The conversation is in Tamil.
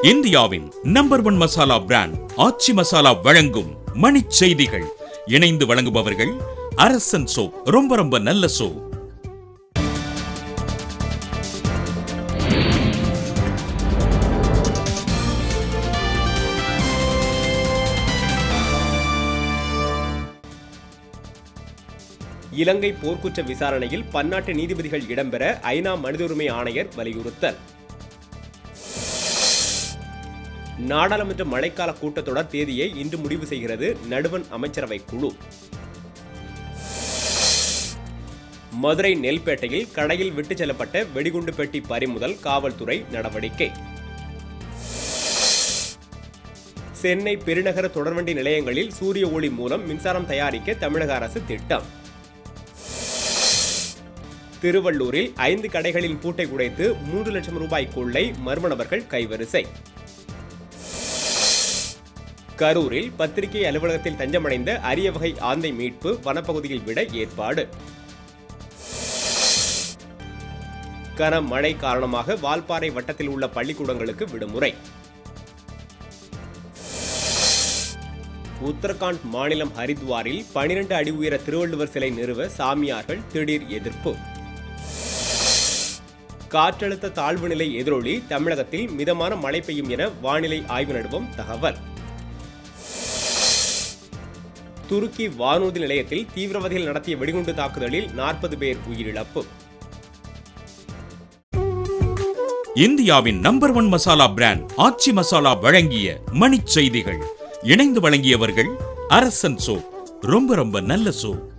இந்தியாவின் நம்பர் 1 மசாலா பிராண்ட் ஆச்சி மசாலா வழங்கும் மணிச் செய்திகள். இணைந்து வழங்குபவர்கள் அரசன் சோப். ரொம்ப நல்ல சோப். இலங்கை போர்க்குற்ற விசாரணையில் பன்னாட்டு நீதிபதிகள் இடம்பெற ஐநா மனித உரிமை ஆணையர் வலியுறுத்தல். நாடாளுமன்ற மழைக்கால கூட்டத்தொடர் தேதியை இன்று முடிவு செய்கிறது நடுவண் அமைச்சரவை குழு. மதுரை நெல்பேட்டையில் கடையில் விட்டுச் செல்லப்பட்ட வெடிகுண்டு பெட்டி பறிமுதல், காவல்துறை நடவடிக்கை. சென்னை பெருநகர தொடர்வண்டி நிலையங்களில் சூரிய ஒளி மூலம் மின்சாரம் தயாரிக்க தமிழக அரசு திட்டம். திருவள்ளூரில் 5 கடைகளின் பூட்டை உடைத்து 3 லட்சம் ரூபாய் கொள்ளை, மர்ம நபர்கள் கைவரிசை. கரூரில் பத்திரிகை அலுவலகத்தில் தஞ்சமடைந்த அரிய வகை ஆந்தை மீட்பு, வனப்பகுதியில் விட ஏற்பாடு. கனமழை காரணமாக வால்பாறை வட்டத்தில் உள்ள பள்ளிக்கூடங்களுக்கு விடுமுறை. உத்தரகாண்ட் மாநிலம் ஹரித்வாரில் 12 அடி உயர திருவள்ளுவர் சிலை நிறுவ சாமியார்கள் திடீர் எதிர்ப்பு. காற்றழுத்த தாழ்வு நிலை எதிரொலி, தமிழகத்தில் மிதமான மழை பெய்யும் என வானிலை ஆய்வு நடுவம் தகவல். துருக்கி வானூர்தி நிலையத்தில் தீவிரவாதிகள் நடத்திய வெடிகுண்டு தாக்குதலில் 40 பேர் உயிரிழப்பு. இந்தியாவின் நம்பர் 1 மசாலா பிராண்ட் ஆச்சி மசாலா வழங்கிய மணிச் செய்திகள். இணைந்து வழங்கியவர்கள் அரசன் சோப். ரொம்ப நல்ல சோப்.